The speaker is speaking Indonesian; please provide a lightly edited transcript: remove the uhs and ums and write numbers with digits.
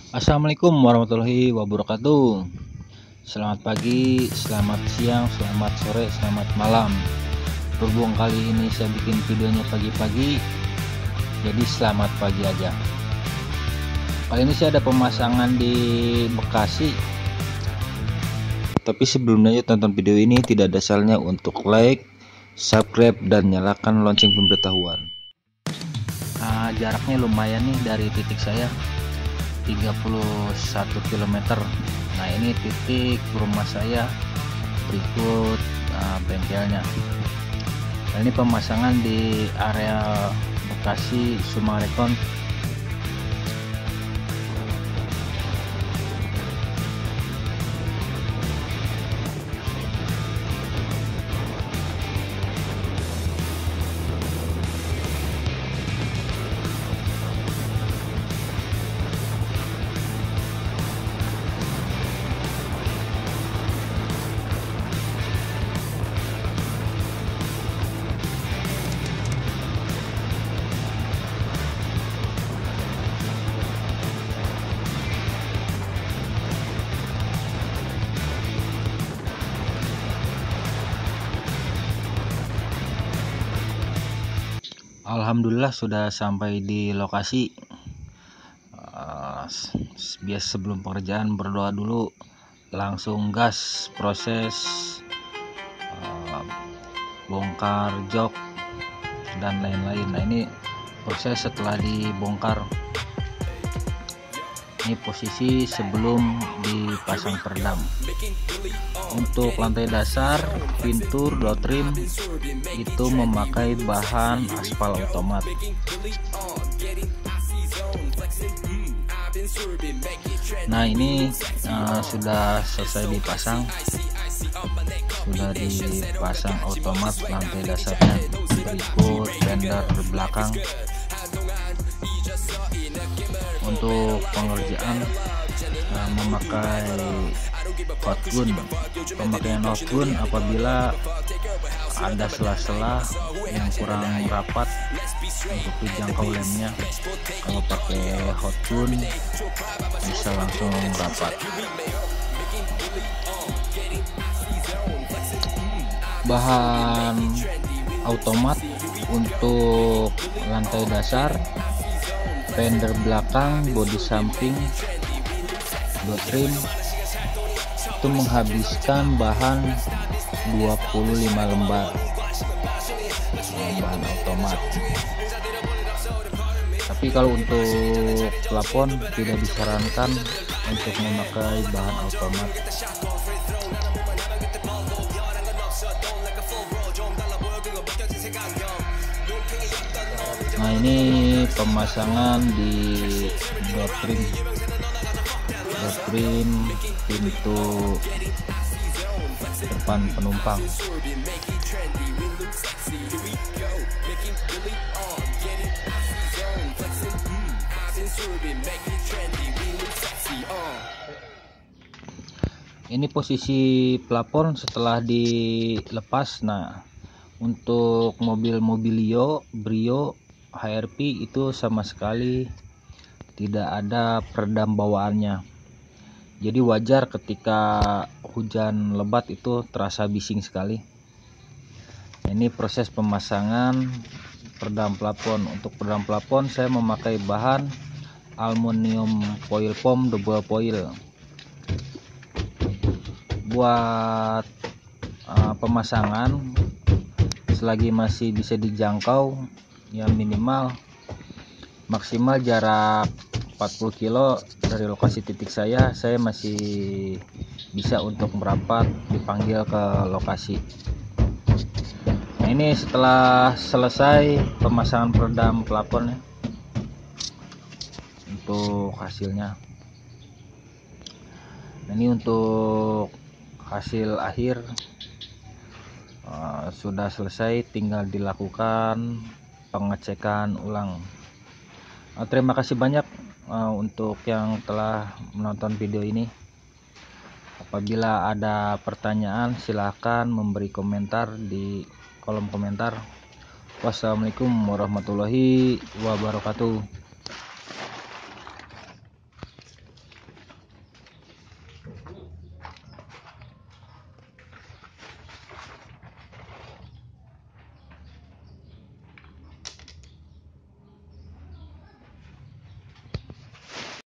Assalamualaikum warahmatullahi wabarakatuh. Selamat pagi, selamat siang, selamat sore, selamat malam. Berhubung kali ini saya bikin videonya pagi-pagi, jadi selamat pagi aja. Kali ini saya ada pemasangan di Bekasi. Tapi sebelumnya tonton video ini, tidak ada salahnya untuk like, subscribe, dan nyalakan lonceng pemberitahuan. Jaraknya lumayan nih dari titik saya, 31 km. Nah, ini titik rumah saya, berikut bengkelnya. Nah, ini pemasangan di area Bekasi Sumarekon. Alhamdulillah sudah sampai di lokasi. Biasa sebelum pekerjaan berdoa dulu, langsung gas proses bongkar jok dan lain-lain. Nah, ini proses setelah dibongkar. Ini posisi sebelum dipasang peredam. Untuk lantai dasar, pintur, door trim itu memakai bahan aspal otomat. Nah, ini sudah selesai dipasang, sudah dipasang otomat lantai dasarnya. Berikut fender belakang. Untuk pengerjaan memakai hot gun. Pemakaian hot gun apabila ada sela-sela yang kurang rapat untuk dijangkau lemnya. Kalau pakai hot gun bisa langsung rapat. Bahan automat untuk lantai dasar, fender belakang, bodi samping, door trim itu menghabiskan bahan 25 lembar bahan automat. Tapi kalau untuk plafon tidak disarankan untuk memakai bahan automat. Nah, ini pemasangan di door trim pintu depan penumpang. Ini posisi plafon setelah dilepas. Nah, untuk mobil Mobilio, Brio, HRV itu sama sekali tidak ada peredam bawaannya. Jadi wajar ketika hujan lebat itu terasa bising sekali. Ini proses pemasangan peredam plafon. Untuk peredam plafon saya memakai bahan aluminium foil foam double foil. Buat pemasangan selagi masih bisa dijangkau, ya minimal maksimal jarak 40 kilo dari lokasi titik saya masih bisa untuk merapat dipanggil ke lokasi. Nah, ini setelah selesai pemasangan peredam plafon ya, untuk hasilnya. Nah, ini untuk hasil akhir sudah selesai, tinggal dilakukan pengecekan ulang. Terima kasih banyak untuk yang telah menonton video ini. Apabila ada pertanyaan silahkan memberi komentar di kolom komentar. Wassalamualaikum warahmatullahi wabarakatuh.